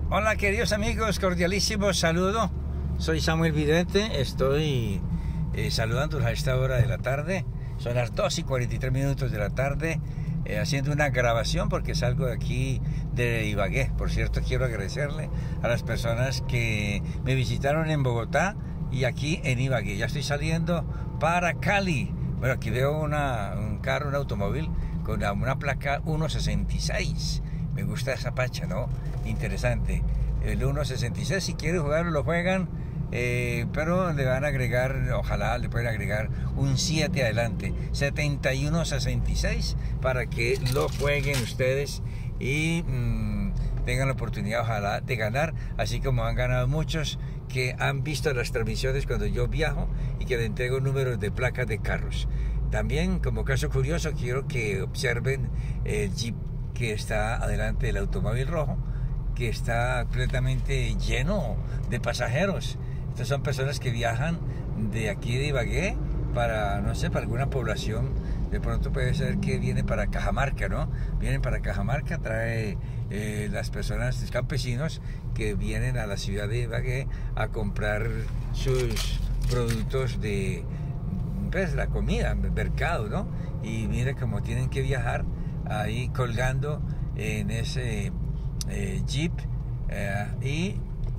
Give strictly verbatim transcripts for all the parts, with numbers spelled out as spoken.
Hola queridos amigos, cordialísimo saludo. Soy Samuel Vidente, estoy eh, saludándolos a esta hora de la tarde. Son las dos y cuarenta y tres minutos de la tarde, eh, haciendo una grabación porque salgo de aquí de Ibagué. Por cierto, quiero agradecerle a las personas que me visitaron en Bogotá y aquí en Ibagué. Ya estoy saliendo para Cali. Bueno, aquí veo una, un carro, un automóvil con una placa uno sesenta y seis. Me gusta esa pacha, ¿no? Interesante. El uno sesenta y seis, si quieren jugarlo, lo juegan, eh, pero le van a agregar, ojalá le pueden agregar un siete adelante, setenta y uno sesenta y seis, para que lo jueguen ustedes y mmm, tengan la oportunidad, ojalá, de ganar, así como han ganado muchos que han visto las transmisiones cuando yo viajo y que le entrego números de placas de carros. También, como caso curioso, quiero que observen el Jeep que está adelante del automóvil rojo, que está completamente lleno de pasajeros. Estas son personas que viajan de aquí de Ibagué para, no sé, para alguna población. De pronto puede ser que viene para Cajamarca, ¿no? Vienen para Cajamarca, trae eh, las personas, los campesinos que vienen a la ciudad de Ibagué a comprar sus productos de, pues, la comida, el mercado, ¿no? Y mira cómo tienen que viajar ahí colgando en ese eh, Jeep eh, y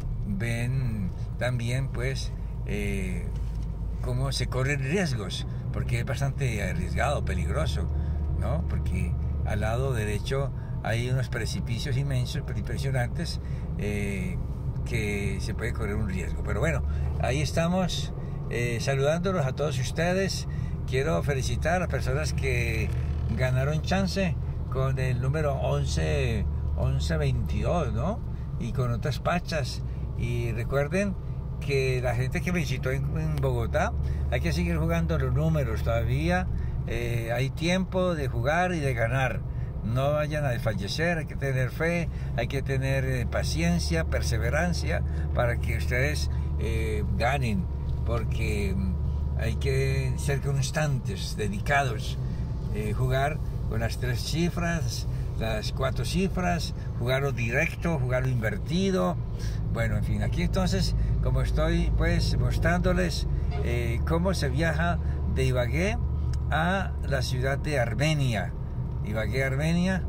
ven también pues eh, cómo se corren riesgos, porque es bastante arriesgado, peligroso, ¿no? Porque al lado derecho hay unos precipicios inmensos, impresionantes, eh, que se puede correr un riesgo. Pero bueno, ahí estamos eh, saludándolos a todos ustedes. Quiero felicitar a las personas que ganaron chance con el número once veintidós, ¿no? Y con otras pachas. Y recuerden que la gente que me visitó en, en Bogotá, hay que seguir jugando los números todavía. Eh, hay tiempo de jugar y de ganar. No vayan a desfallecer, hay que tener fe, hay que tener eh, paciencia, perseverancia para que ustedes eh, ganen, porque hay que ser constantes, dedicados, eh, jugar con las tres cifras, las cuatro cifras, jugarlo directo, jugarlo invertido. Bueno, en fin, aquí entonces, como estoy pues mostrándoles eh, cómo se viaja de Ibagué a la ciudad de Armenia. Ibagué, Armenia,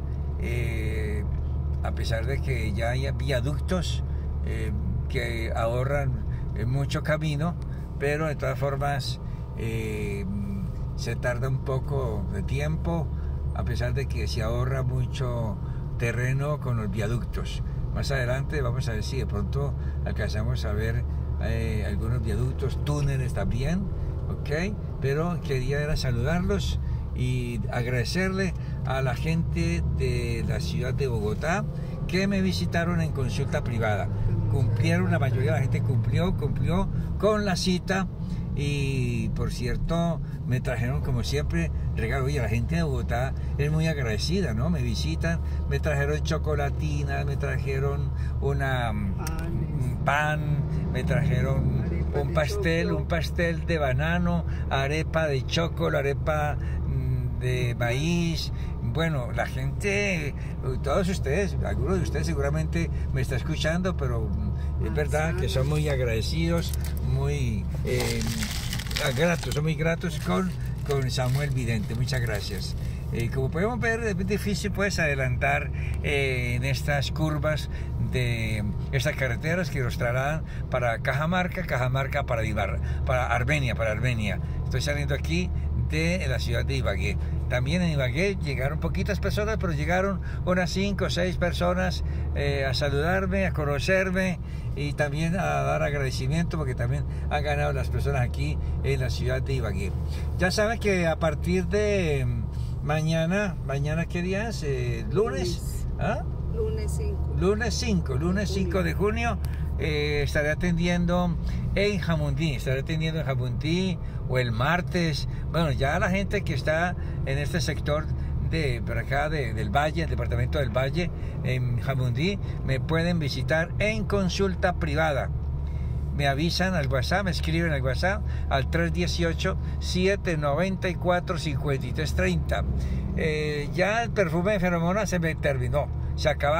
eh, a pesar de que ya hay viaductos eh, que ahorran eh, mucho camino, pero de todas formas eh, se tarda un poco de tiempo, a pesar de que se ahorra mucho terreno con los viaductos. Más adelante vamos a ver si de pronto alcanzamos a ver eh, algunos viaductos, túneles también, ¿ok? Pero quería era saludarlos y agradecerle a la gente de la ciudad de Bogotá que me visitaron en consulta privada. Cumplieron, la mayoría de la gente cumplió, cumplió con la cita. Y por cierto, me trajeron como siempre regalo. Oye, la gente de Bogotá es muy agradecida, ¿no? Me visitan, me trajeron chocolatinas, me trajeron una, un pan, me trajeron un pastel, un pastel de banano, arepa de chocolate, arepa de maíz. Bueno, la gente, todos ustedes, algunos de ustedes seguramente me está escuchando, pero es verdad que son muy agradecidos, muy eh, gratos, son muy gratos con, con Samuel Vidente. Muchas gracias. Eh, como podemos ver, es difícil pues adelantar eh, en estas curvas de estas carreteras que nos trasladan para Cajamarca, Cajamarca para Ibarra, para Armenia, para Armenia. Estoy saliendo aquí de la ciudad de Ibagué. También en Ibagué llegaron poquitas personas, pero llegaron unas cinco o seis personas eh, a saludarme, a conocerme y también a dar agradecimiento porque también han ganado las personas aquí en la ciudad de Ibagué. Ya saben que a partir de mañana, ¿mañana qué día es? Eh, ¿Lunes? ¿Ah? Lunes cinco. Lunes cinco, lunes cinco de junio. Eh, estaré atendiendo en Jamundí, estaré atendiendo en Jamundí o el martes. Bueno, ya la gente que está en este sector de por acá de, del Valle, el departamento del Valle, en Jamundí, me pueden visitar en consulta privada. Me avisan al WhatsApp, me escriben al WhatsApp al tres uno ocho, siete nueve cuatro, cinco tres tres cero. Eh, ya el perfume de feromonas se me terminó, se acabaron,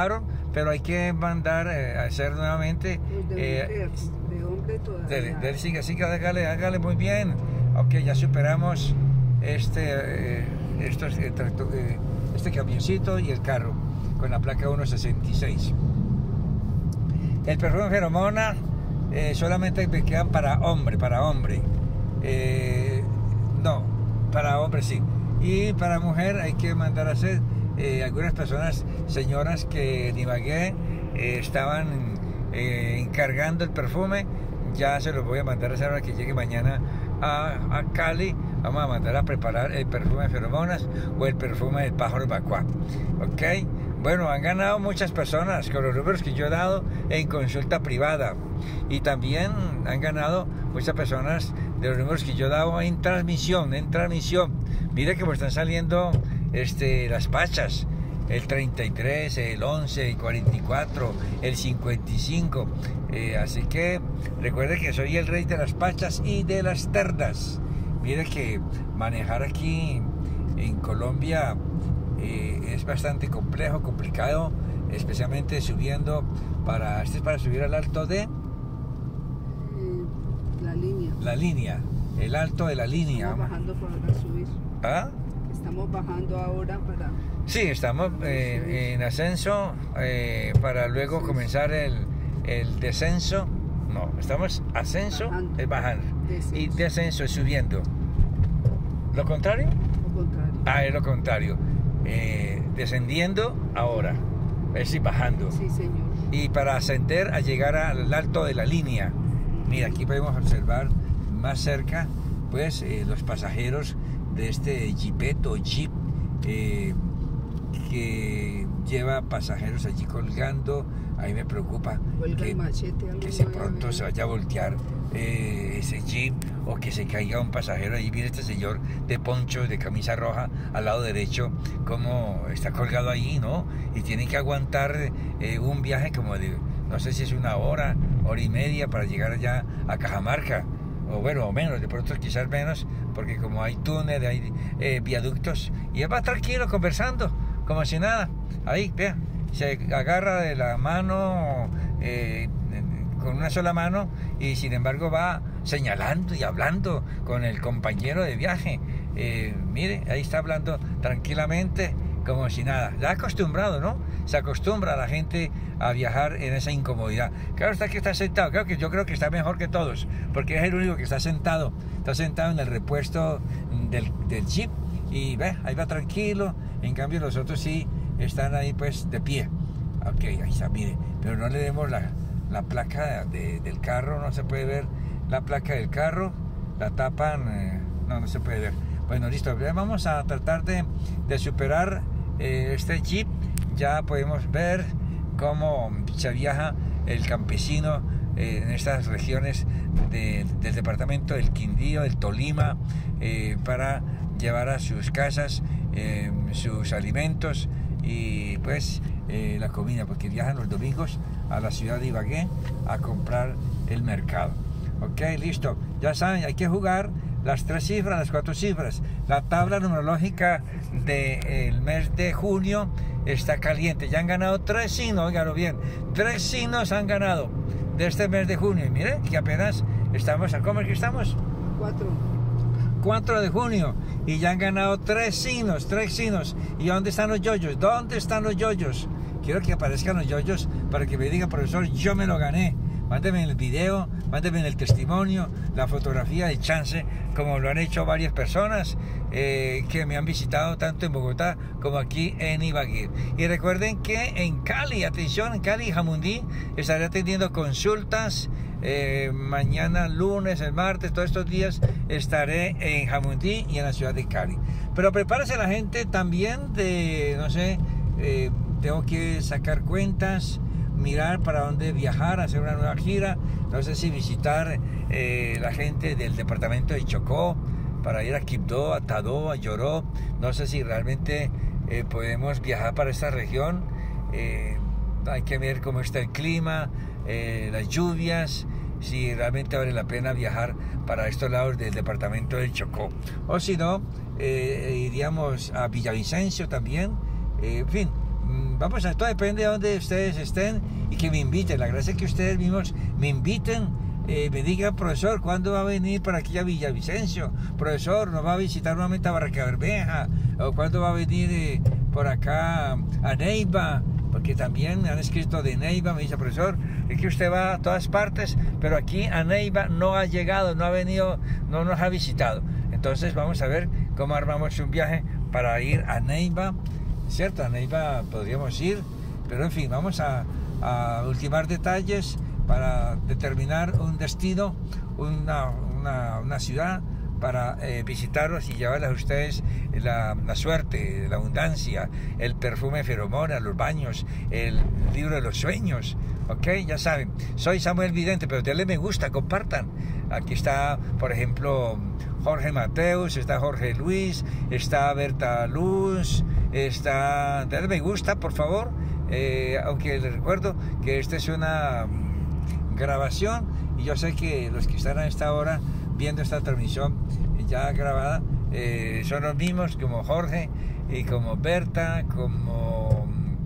pero hay que mandar eh, a hacer nuevamente. Los de eh, mujer, de hombre todavía. de, de, siga, siga, hágale, hágale muy bien. Ok, ya superamos este, eh, estos, eh, tracto, eh, este camioncito y el carro con la placa uno sesenta y seis. El perfume feromona eh, solamente me quedan para hombre, para hombre. Eh, no, para hombre sí. Y para mujer hay que mandar a hacer eh, algunas personas, señoras que en Ibagué eh, estaban eh, encargando el perfume. Ya se los voy a mandar a hacer ahora que llegue mañana a, a Cali. Vamos a mandar a preparar el perfume de feromonas o el perfume del pájaro bacuá. Ok, bueno, han ganado muchas personas con los números que yo he dado en consulta privada. Y también han ganado muchas personas de los números que yo he dado en transmisión, en transmisión. Mire que me están saliendo este, las pachas. El treinta y tres, el once, el cuarenta y cuatro, el cincuenta y cinco. Eh, así que recuerde que soy el rey de las pachas y de las ternas. Mire que manejar aquí en Colombia eh, es bastante complejo, complicado, especialmente subiendo para, este es para subir al alto de Eh, la línea. la línea, el alto de la línea. Estamos bajando para subir. ¿Ah? Estamos bajando ahora para... Sí, estamos eh, en ascenso eh, para luego comenzar el, el descenso. No, estamos ascenso, Bajando. es bajar. Descenso. Y descenso es subiendo. ¿Lo contrario? Lo contrario. Ah, es lo contrario. Eh, descendiendo ahora, es decir, bajando. Sí, señor. Y para ascender a llegar al alto de la línea. Mira, aquí podemos observar más cerca, pues, eh, los pasajeros de este jeepet o jeep eh, que lleva pasajeros allí colgando. Ahí me preocupa Cuelga que, el machete, algo que se no debe pronto haber. se vaya a voltear eh, ese jeep o que se caiga un pasajero. Ahí viene este señor de poncho, de camisa roja, al lado derecho, como está colgado ahí, ¿no? Y tiene que aguantar eh, un viaje como de, no sé si es una hora, hora y media para llegar allá a Cajamarca. O bueno, o menos, de pronto quizás menos, porque como hay túneles, hay eh, viaductos, y él va tranquilo conversando, como si nada. Ahí, vea, se agarra de la mano eh, con una sola mano y sin embargo va señalando y hablando con el compañero de viaje. Eh, mire, ahí está hablando tranquilamente, como si nada. Ya acostumbrado, ¿no? Se acostumbra a la gente a viajar en esa incomodidad. Claro está que está sentado, creo que yo creo que está mejor que todos, porque es el único que está sentado, está sentado en el repuesto del, del jeep y ve, ahí va tranquilo. En cambio los otros sí están ahí pues de pie. Ok, ahí está, mire, pero no le demos la, la placa de, del carro, no se puede ver la placa del carro, la tapan, eh, no, no se puede ver. Bueno, listo, vamos a tratar de, de superar eh, este jeep. Ya podemos ver cómo se viaja el campesino eh, en estas regiones de, del departamento del Quindío, del Tolima, eh, para llevar a sus casas eh, sus alimentos y pues eh, la comida, porque viajan los domingos a la ciudad de Ibagué a comprar el mercado. Ok, listo, ya saben, hay que jugar las tres cifras, las cuatro cifras. La tabla numerológica del mes de junio está caliente. Ya han ganado tres signos, óigalo bien. Tres signos han ganado de este mes de junio. Y mire que apenas estamos, ¿a cómo es que estamos? Cuatro. cuatro de junio. Y ya han ganado tres signos, tres signos. ¿Y dónde están los yoyos? ¿Dónde están los yoyos? Quiero que aparezcan los yoyos para que me diga, profesor, yo me lo gané. Mándeme el video, mándeme el testimonio, la fotografía de chance, como lo han hecho varias personas eh, que me han visitado tanto en Bogotá como aquí en Ibagué. Y recuerden que en Cali, atención, en Cali y Jamundí, estaré atendiendo consultas. Eh, mañana, lunes, el martes, todos estos días estaré en Jamundí y en la ciudad de Cali. Pero prepárese la gente también de, no sé, eh, tengo que sacar cuentas, mirar para dónde viajar, hacer una nueva gira, no sé si visitar eh, la gente del departamento de Chocó para ir a Quibdó, a Tadó, a Lloró, no sé si realmente eh, podemos viajar para esta región. Eh, hay que ver cómo está el clima, eh, las lluvias, si realmente vale la pena viajar para estos lados del departamento del Chocó, o si no, eh, iríamos a Villavicencio también. Eh, en fin, vamos a, todo depende de donde ustedes estén y que me inviten. La gracia es que ustedes mismos me inviten, eh, me digan, profesor, ¿cuándo va a venir por aquí a Villavicencio? Profesor, ¿nos va a visitar nuevamente a Barranca Bermeja? ¿O cuándo va a venir eh, por acá a Neiva? Porque también me han escrito de Neiva, me dice, profesor, es que usted va a todas partes, pero aquí a Neiva no ha llegado, no ha venido, no nos ha visitado. Entonces vamos a ver cómo armamos un viaje para ir a Neiva, ¿cierto? A Neiva podríamos ir, pero en fin, vamos a, a ultimar detalles para determinar un destino, una, una, una ciudad para eh, visitarlos y llevarles a ustedes la, la suerte, la abundancia, el perfume feromona, los baños, el libro de los sueños, ¿ok? Ya saben, soy Samuel Vidente, pero denle me gusta, compartan. Aquí está, por ejemplo, Jorge Mateus, está Jorge Luis, está Berta Luz, está... denle me gusta, por favor, eh, aunque les recuerdo que esta es una um, grabación y yo sé que los que están a esta hora viendo esta transmisión ya grabada eh, son los mismos como Jorge y como Berta, como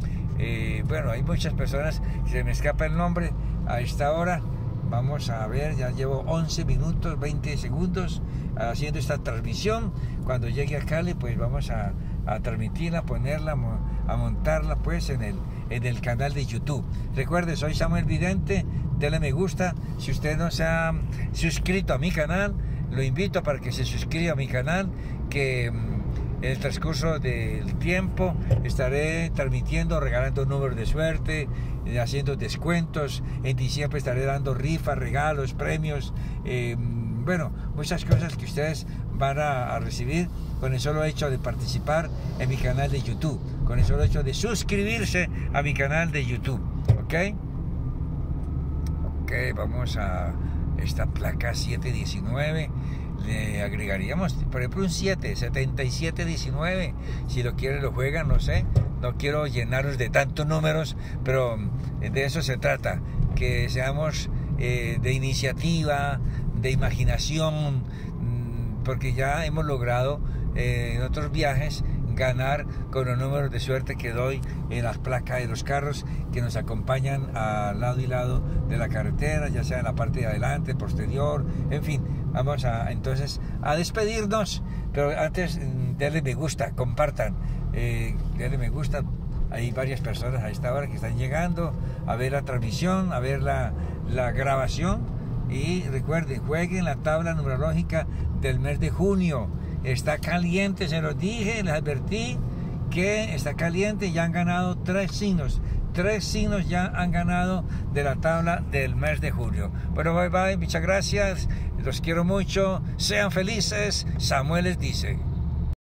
eh, bueno, hay muchas personas, se me escapa el nombre a esta hora. Vamos a ver, ya llevo once minutos, veinte segundos haciendo esta transmisión. Cuando llegue a Cali, pues vamos a, a transmitirla, ponerla, a montarla pues en el, en el canal de YouTube. Recuerde, soy Samuel Vidente, denle me gusta. Si usted no se ha suscrito a mi canal, lo invito para que se suscriba a mi canal, que en el transcurso del tiempo estaré transmitiendo, regalando números de suerte, haciendo descuentos. En diciembre estaré dando rifas, regalos, premios, eh, bueno, muchas cosas que ustedes van a, a recibir con el solo hecho de participar en mi canal de YouTube, con el solo hecho de suscribirse a mi canal de YouTube, ¿ok? Ok, vamos a esta placa siete diecinueve, le agregaríamos, por ejemplo, un siete, setenta y siete diecinueve, si lo quieren lo juegan, no sé, no quiero llenaros de tantos números, pero de eso se trata, que seamos eh, de iniciativa, de imaginación, porque ya hemos logrado eh, en otros viajes ganar con los números de suerte que doy en las placas de los carros que nos acompañan al lado y lado de la carretera, ya sea en la parte de adelante, posterior, en fin. Vamos a entonces a despedirnos, pero antes denle me gusta, compartan, eh, denle me gusta. Hay varias personas a esta hora que están llegando a ver la transmisión, a ver la, la grabación, y recuerden, jueguen la tabla numerológica del mes de junio. Está caliente, se los dije, les advertí que está caliente, ya han ganado tres signos. Tres signos ya han ganado de la tabla del mes de junio. Bueno, bye bye, muchas gracias, los quiero mucho, sean felices, Samuel les dice.